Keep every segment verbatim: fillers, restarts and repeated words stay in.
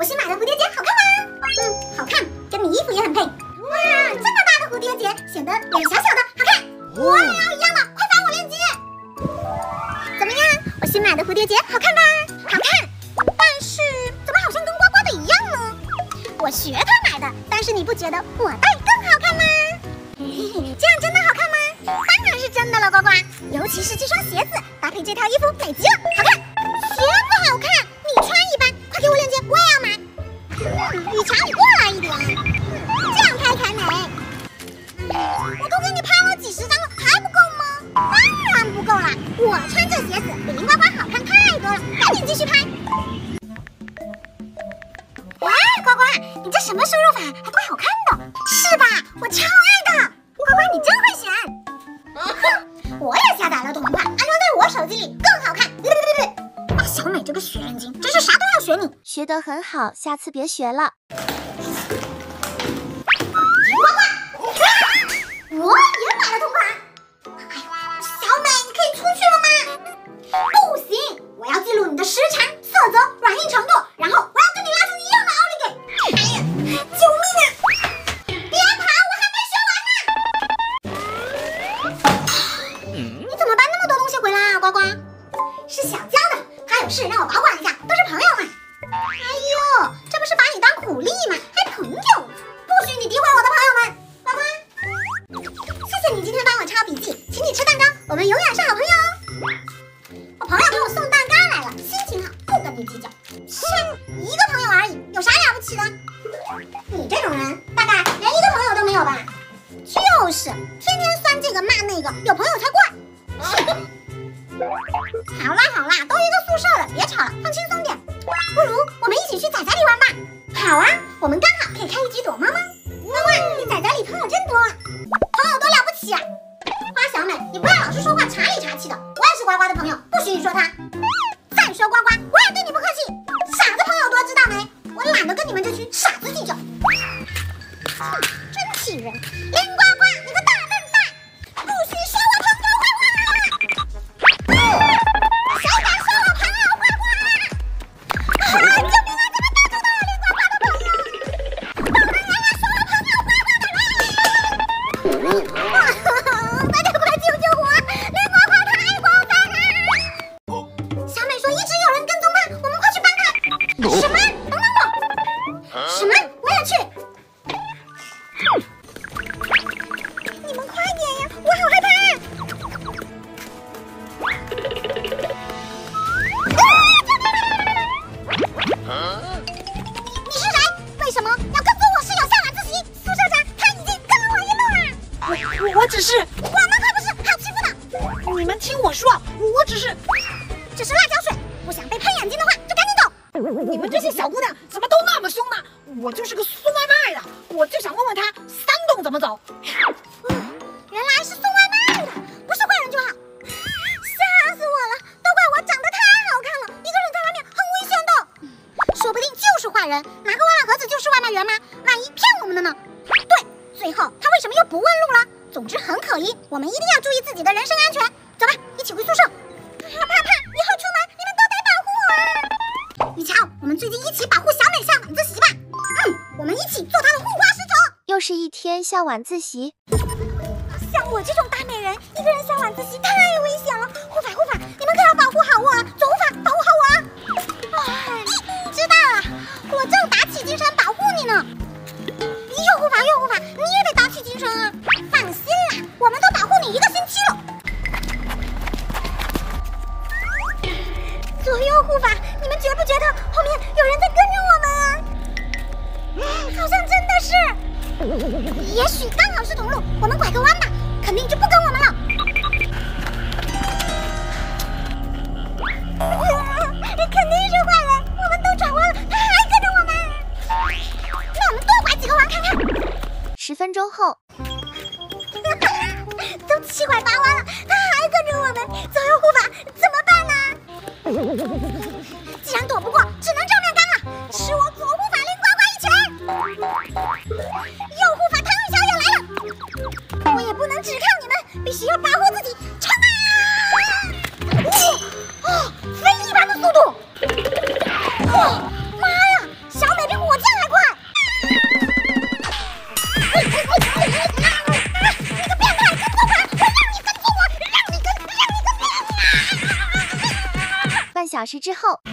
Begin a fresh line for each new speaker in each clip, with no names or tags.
我新买的蝴蝶结好看吗？嗯，好看，跟你衣服也很配。哇，这么大的蝴蝶结，显得脸小小的，好看。我也要一样的，快发我链接。怎么样？我新买的蝴蝶结好看吧？好看，但是怎么好像跟呱呱的一样呢？我学他买的，但是你不觉得我戴更好看吗？嘿嘿，这样真的好看吗？当然是真的了，呱呱。尤其是这双鞋子搭配这套衣服，美极了，好看。鞋子好看，你穿一般，快给我链接，我也要买。嗯，雨乔，你过来一点，嗯，这样拍才美。我都给你拍了几十张了，还不够吗？当然不够啦！我穿这鞋子比林呱呱好看太多了，赶紧继续拍。哎，呱呱，你这什么输入法还怪好看的，是吧？我超爱的。呱呱，你真会选。哼，我也下载了同款，安装在我手机里更好看。对对对对，大小美这个学人精，真是啥都要学你。
学得很好，下次别学了。
我也买了同款。哎呦，小美，你可以出去了吗？不行，我要记录你的时长、色泽、软硬程度，然后我要跟你拉出一样的奥利给。哎呀，救命啊！别跑，我还没学完呢。你怎么搬那么多东西回来啊，呱呱？是小娇的，她有事让我保管一下，都是朋友嘛。哎呦，这不是把你当苦力吗？还朋友？不许你诋毁我的朋友们，呱呱。谢谢你今天帮我抄笔记，请你吃蛋糕，我们永远是好朋友哦。我朋友给我送蛋糕来了，心情好，不跟你计较。切，一个朋友而已，有啥了不起的？你这种人大概连一个朋友都没有吧？就是，天天酸这个骂那个，有朋友才怪。好啦好啦，都一个宿舍了，别吵了，放轻松点。不如我们一起去仔仔里玩吧？好啊，我们刚好可以开一局躲猫猫。呱呱，你仔仔里朋友真多啊！朋友多了不起啊！花小美，你不要老是说话茶里茶气的。我也是呱呱的朋友，不许你说他。再说呱呱，我也对你不客气。傻子朋友多，知道没？我懒得跟你们这群傻子计较。哼，真气人！林呱呱，你个大笨蛋，不许说我朋友坏话！谁敢说我朋友坏话？啊！救命啊！怎么到处都有林呱呱的朋友？不能让他说我朋友坏话的人！大家快救救我！林呱呱太过分了！小美说一直有人跟踪她，我们快去帮她。什么？等等我！什么？我也去！你们快点呀，我好害怕！啊！你是谁？为什么要跟踪我室友下晚自习？苏社长他已经跟了我一路了。
我我我只是，
我们可不是好欺负的。
你们听我说，我只是，
这是辣椒水，不想被喷眼睛的话就赶紧走。
你们这些小姑娘怎么都那么凶呢？我就是个送外卖的，我就想问问她三栋怎么走。
原来是送外卖的，不是坏人就好。吓死我了，都怪我长得太好看了，一个人在外面很危险的。说不定就是坏人，拿个外卖盒子就是外卖员吗？万一骗我们的呢？对，最后他为什么又不问路了？总之很可疑，我们一定要注意自己的人身安全。走吧，一起回宿舍。啪啪啪，以后出门你们都得保护我。雨乔，我们最近一起保护小美下晚自习吧。嗯，我们一起做她的护花使者。
又是一天下晚自习。
像我这种大美人，一个人下晚自习太危险了。护法护法，你们可要保护好我啊！走护法，保护好我啊！哎，知道了，我正打起精神保护你呢。右护法右护法，你也得打起精神啊！放心啦，我们都保护你一个星期了。左右护法，你们觉不觉得后面有人在跟着我们啊？好像真的是。也许刚好是同路，我们拐个弯吧，肯定就不跟我们了。肯定是坏人，我们都转弯了，他还跟着我们。那我们多拐几个弯看看。
十分钟后，
都七拐八弯了，他还跟着我们。左右护法怎么办呢？既然躲不过，只能正面刚了。是我左护法林呱呱一拳。右护法唐雨乔也来了。我也不能只靠你们，必须要保护自己。冲啊！哇！哦，飞一般的速度。哇！妈呀，小美
小时之后。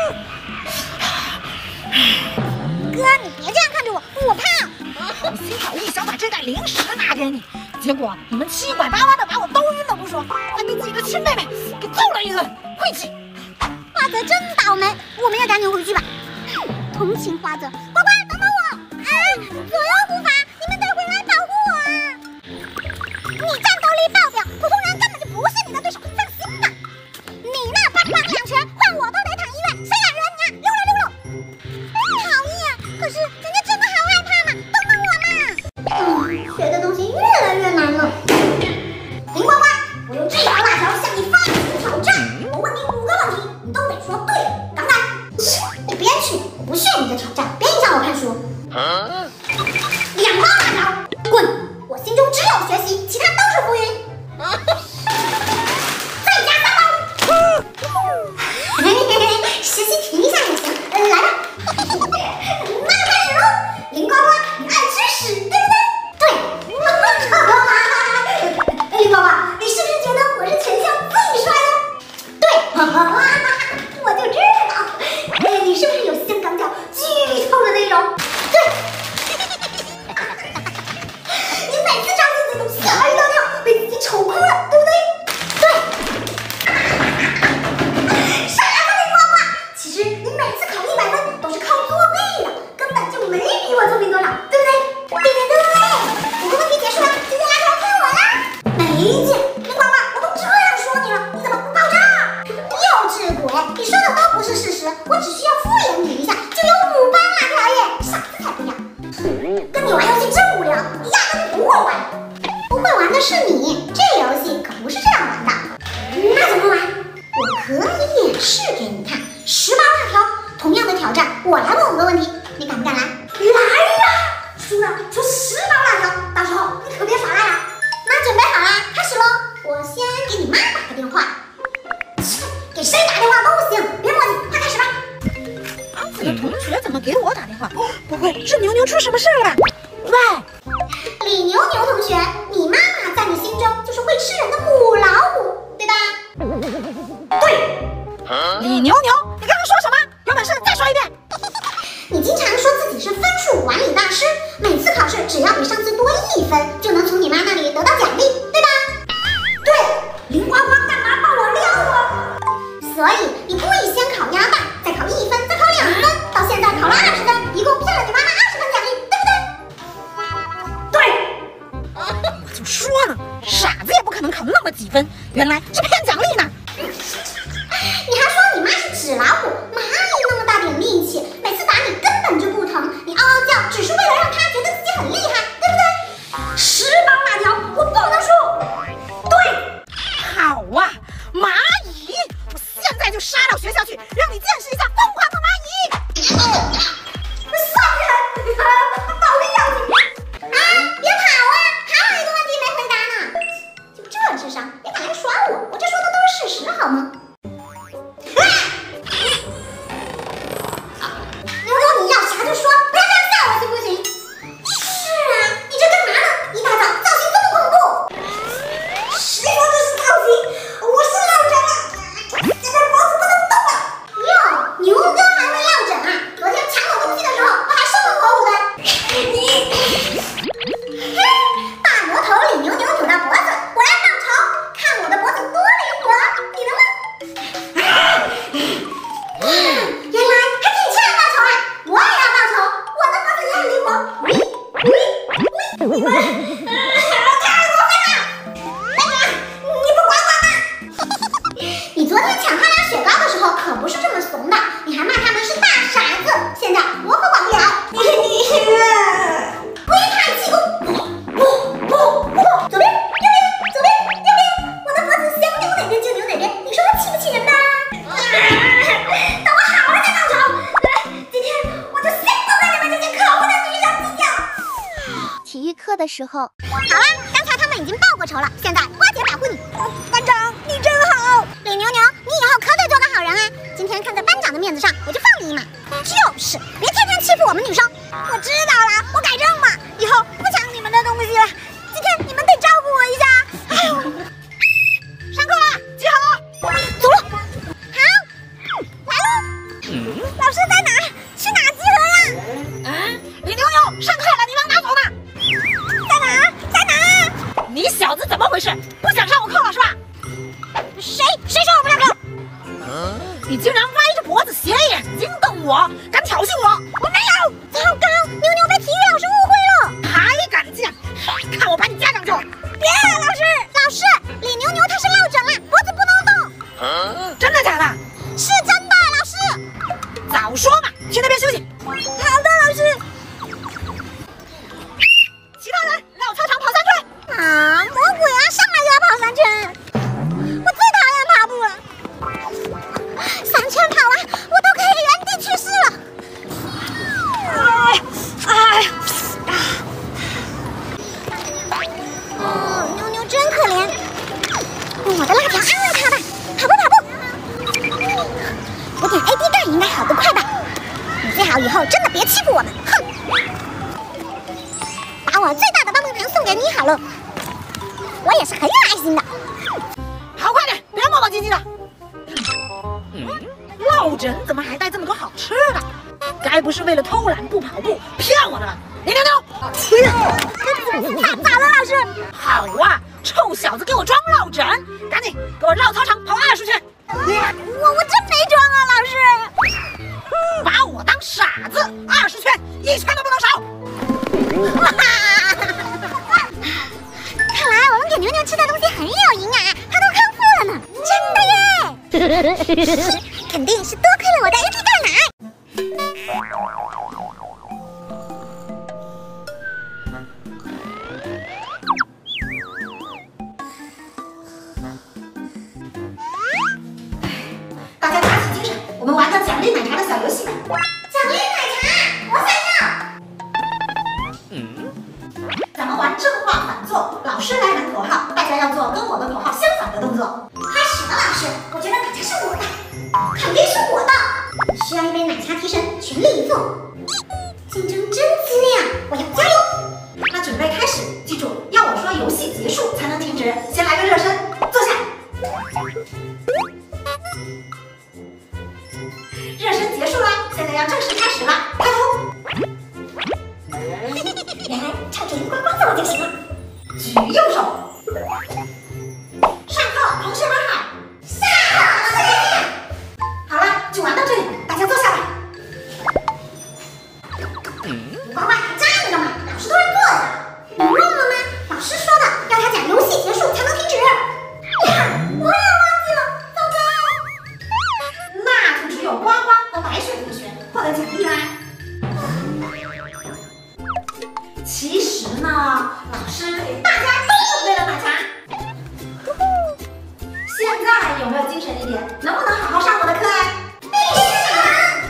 哥，你别这样看着我，我怕。
我心好意想把这袋零食拿给你，结果你们七拐八弯的把我兜晕了不说，还被自己的亲妹妹给揍了一顿，晦气！
花泽真倒霉，我们也赶紧回去吧。同情花泽，呱呱，等等我！啊，左右护法，你们得回来保护我啊！你战斗力爆表，普通人根本就不是你的对手，放心吧。你那八卦两拳，换我都得躺医院，谁敢惹你啊？溜溜溜溜！讨厌，可是人家真的好害怕嘛，等等我嘛！嗯，学的东西越来越难了。林呱呱，我用这条辣条向你发起挑战，我问你五个问题，你都得说对，敢不敢？你别去，我不屑你的挑战，别影响我看书。啊、两包辣条，滚！我心中只有学习，其他都是浮云。啊、再加三包。嘿嘿嘿，实习停一下也行，呃，来吧。那开始喽，林呱呱，你爱吃屎，对不对？对。林呱呱，你是不是觉得我是全校最帅的？对。我就知道。哎，你是不是有香港脚巨臭的那种？对。你每次照镜子都吓一跳跳，被自己丑哭了，对不对？对。傻子林呱呱，其实你每次考一百分都是靠作弊的，根本就没比我聪明多少，对不对？对对对。五个问题结束了，今天辣条看我啦！没劲，林呱呱，我都这样说你了，你怎么不爆炸？幼稚鬼，你说的都不是事实，我只需要敷衍你一下，就有五包辣条耶，傻子才不要。跟你玩游戏真无聊，你压根就不会玩。不会玩的是你，这游戏可不是这样玩的。那怎么玩？我可以演示给你看。十包辣条，同样的挑战，我来问五个问题，你敢不敢来？来呀！输了出十包辣条，到时候你可别耍赖啊。那准备好啦，开始喽！我先给你妈打个电话。给谁打电话都行，别磨叽，快开始吧。
王子的同学怎么给我打电话？不会是牛牛出什么事了吧？喂，
李牛牛同学，你妈妈在你心中就是会吃人的母老虎，对吧？对。
李牛牛，你刚刚说什么？有本事再说一遍。
你经常说自己是分数管理大师，每次考试只要比上次多一分，就能从你妈那里得到奖励，对吧？对。林呱呱干嘛帮我撩我？所以你故意先考鸭蛋，再考一分，再考两分，到现在考了二十分，一共骗了你妈妈二十分奖励，对不对？对。
我就说呢，傻子也不可能考那么几分，原来是骗奖励呢。
你还说你妈是纸老虎，蚂蚁那么大点力气，每次打你根本就不疼，你嗷嗷叫只是为了让她觉得自己很厉害，对不对？十包辣条，我不能输。对。
好啊，蚂蚁，我现在就杀到学校去，让你见识一下疯狂的蚂蚁。
算你狠，保命要紧。啊，别跑啊，还有一个问题没回答呢。就这智商，也敢来耍我？我这说的都是事实，好吗？牛牛，你要啥就说，不要这样吓我行不行？是啊，你这干嘛呢？一大早造型这么恐怖。谁说这是造型？我是落枕了，这边脖子不能动了。哟，牛哥还会落枕啊？昨天抢我东西的时候，我还生龙活虎的。嘿，大魔头李牛牛扭到脖子，我来报仇，看我的脖子多灵活，你能吗？原来还挺欠人报仇啊！我也要报仇，我的脖子也很灵活。喂喂喂，你们太过分了！班长，你不管管吗？你昨天抢他俩雪糕的时候可不是这么怂的，你还骂他们是大傻子，现在我可管不了。你归太气功，不不不，左边右边左边右边，我的脖子想扭哪边就扭哪边，你说我气不气人呢？等我好了再报仇！今天我就先不跟你们这些可恶的女生计较。
体育课的时候，
好了，刚才他们已经报过仇了，现在花姐保护你。班长，你真好。李牛牛，你以后可得做个好人啊！今天看在班长的面子上，我就放你一马。就是，别天天欺负我们女生。我知道了，我改正嘛，以后不抢你们的东西了。今天你们得照顾我一下。哎呦，上课了，集合，走了。好。 老师在哪？去哪集合呀？
嗯，李牛牛，上课了，你往哪走呢？
在哪？在哪？
你小子怎么回事？不想上我课了是吧？
谁谁说我不上课？
你竟然歪着脖子斜眼睛瞪我，敢挑衅我！
我没有！糟糕，妞妞被体育老师误会了。
还敢犟？看我把你家长去！
别，老师，老师，李牛牛他是落枕了，脖子不能动。
真的假的？
是真的，老师。
早说嘛，去那边休息。
好的，老师。
其他人绕操场跑三圈。
啊，魔鬼啊，上来就要跑三圈。我最讨厌跑步了。三圈跑完，我都可以原地去世了。哎，哎，哦，妞妞真可怜。用我的辣条安慰她吧。跑步跑步。补点 A D 钙应该好得快吧？你最好以后真的别欺负我们，哼！把我最大的棒棒糖送给你好了，我也是很有爱心的。
跑快点，别磨磨唧唧的。落枕怎么还带这么多好吃的？该不是为了偷懒不跑步骗我的吧？李牛牛，
太早了，老师。
好啊，臭小子，给我装落枕，赶紧给我绕操场跑二十圈。
我我真没装啊，老师。
把我当傻子，二十圈，一圈都不能少。
看来我们给牛牛吃的东西很有营养啊，它都康复了呢。真的耶！肯定是多亏了我的 A D 钙奶。
大家打起精神，我们玩个奖励奶茶的小游戏吧。
奖励奶茶，我想要。
嗯，咱们玩正话反做，老师来喊口号，大家要做跟我的口号相反的动作。
开始了，老师，我觉得奶茶是我的，肯定是我的。需要一杯奶茶提神，全力以赴。竞争真激烈啊，我要加油。
那准备开始，记住要我说游戏结束才能停止。先来个热身，坐下。热身结束了，现在要正式开始了，开头。
原来唱着荧光光奏就行了。
举右手。上课，同学们好。
下课，老师。
好了，就玩到这里，大家坐下吧。
你乖乖还站着干嘛？老师都让坐着。你忘了吗？老师说的，要他讲游戏结束才能停止。呀，我也忘记了，糟糕。
那就只有呱呱和白雪同学获得奖励啦。其实呢，老师给大家都准备了奶茶。现在有没有精神一点？能不能好好上我的课呀？
必须能！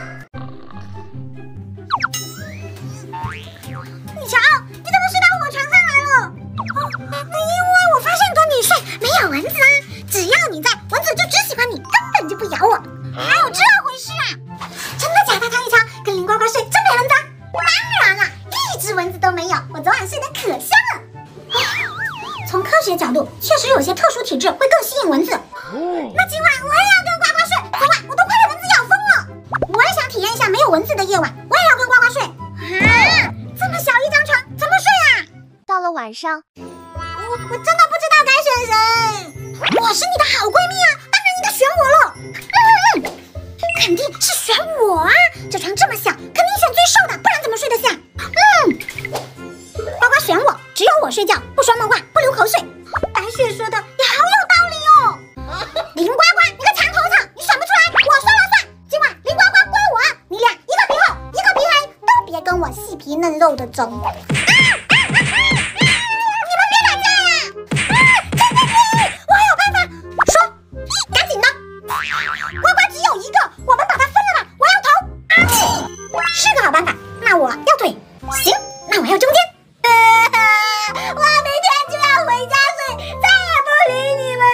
你瞧，你怎么睡到我床上来了？哦，因为我发现跟你睡没有蚊子啊，只要你在，蚊子就只喜欢你，根本就不咬我。还有这回事啊？真的假的？汤一乔跟林呱呱睡真没蚊子？当然了，一只蚊子都没有，我昨晚睡得可香了。从科学角度，确实有些特殊体质会更吸引蚊子。那今晚我也要跟呱呱睡，昨晚我都快被蚊子咬疯了。我也想体验一下没有蚊子的夜晚，我也要跟呱呱睡。啊，这么小一张床怎么睡啊？
到了晚上，
我我真的不知道该选谁。我是你的好闺蜜啊，当然应该选我了。嗯嗯嗯，肯定是选我啊！这床这么小，肯定选最瘦的，不然怎么睡得下？嗯，呱呱选我，只有我睡觉，不说梦话，不流口水。白雪说的也好有道理哦。林呱呱，你个墙头草，你选不出来，我说了算。今晚林呱呱归我，你俩一个比厚，一个比黑，都别跟我细皮嫩肉的争。啊啊啊啊啊！你们别打架呀！啊，真的是，我还有办法。说，赶紧的。呱呱只有一个，我们把它分了吧，我要头。啊，是个好办法。那我要腿。行，那我要中间。呃，我明天就要回家睡，再也不理你们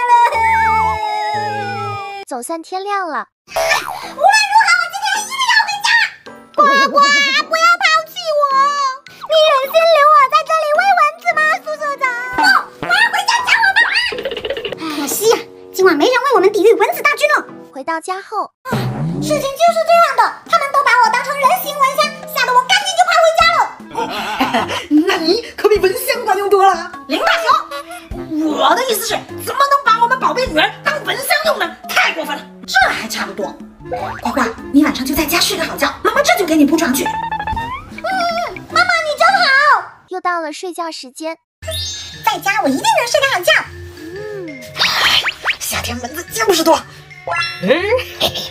了。
总算天亮了。
无论如何，我今天一定要回家。呱呱，不要抛弃我！你忍心留我在这里喂蚊子吗，苏社长？不，我要回家讲我妈妈。可惜呀、啊，今晚没人为我们抵御蚊子大军了。
回到家后，
事情就是这样的。
家睡个好觉，妈妈这就给你铺床去。
嗯，妈妈你真好。
又到了睡觉时间，
在家我一定能睡个好觉。
嗯，
夏天蚊子就是多。嗯，嘿嘿。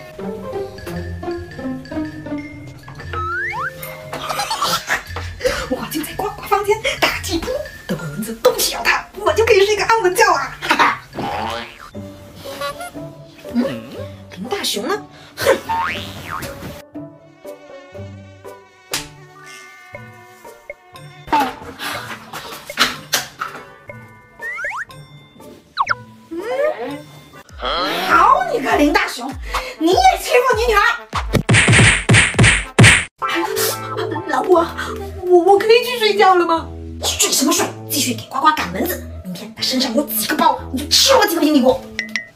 我就在呱呱房间打地铺，等会蚊子都去咬它，我就可以睡个安稳觉啊！哈哈。嗯，林大熊呢？哼。好你个林大熊，你也欺负你女儿！老婆，我我可以去睡觉了吗？睡什么睡？继续给呱呱赶蚊子。明天他身上有几个包，你就吃我几个平底锅。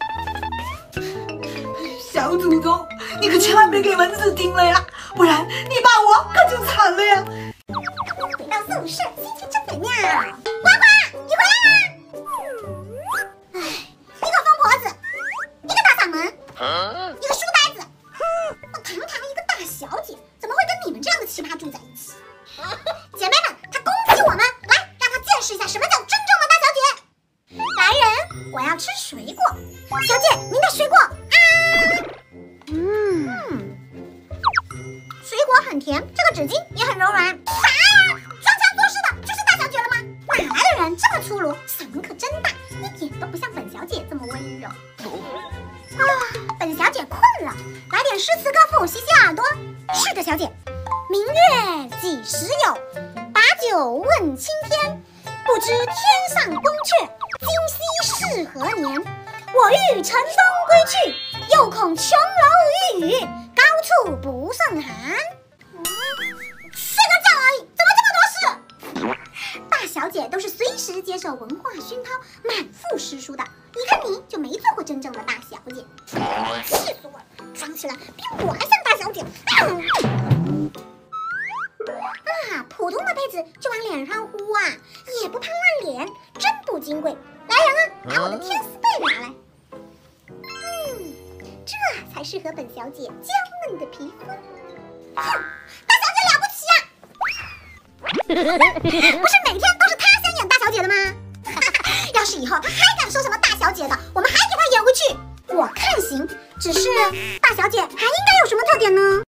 小祖宗，你可千万别给蚊子叮了呀，不然你爸我可就惨了呀！
回到宿舍，心情真美妙。呱呱，你回来啦！唉，一个疯婆子，一个大嗓门，一个书呆子，我堂堂一个大小姐，怎么会跟你们这样的奇葩住在一起？姐妹们，她攻击我们，来让她见识一下什么叫真正的大小姐。来人，我要吃水果。小姐，您的水果啊。嗯，水果很甜，这个纸巾也很柔软。啥呀？装腔作势的，就是大小姐了吗？哪来的人这么粗鲁，嗓门可真大，一点都不像本小姐这么温柔。啊，本小姐困了，来点诗词歌赋洗洗耳朵。是的，小姐。明月几时有？把酒问青天。不知天上宫阙，今夕是何年？我欲乘风归去，又恐琼楼玉宇，高处不胜寒。嗯，睡个觉而已，怎么这么多事？大小姐都是随时接受文化熏陶、满腹诗书的，一看你就没做过真正的大小姐，气死我了！装起来比我还像大小姐。嗯啊，普通的被子就往脸上呼啊，也不怕烂脸，真不金贵。来人啊，把我的天丝被拿来。嗯，这才适合本小姐娇嫩的皮肤。哼，大小姐了不起啊！不是每天都是她先演大小姐的吗？要是以后她还敢说什么大小姐的，我们还给她演回去。我看行，只是大小姐还应该有什么特点呢？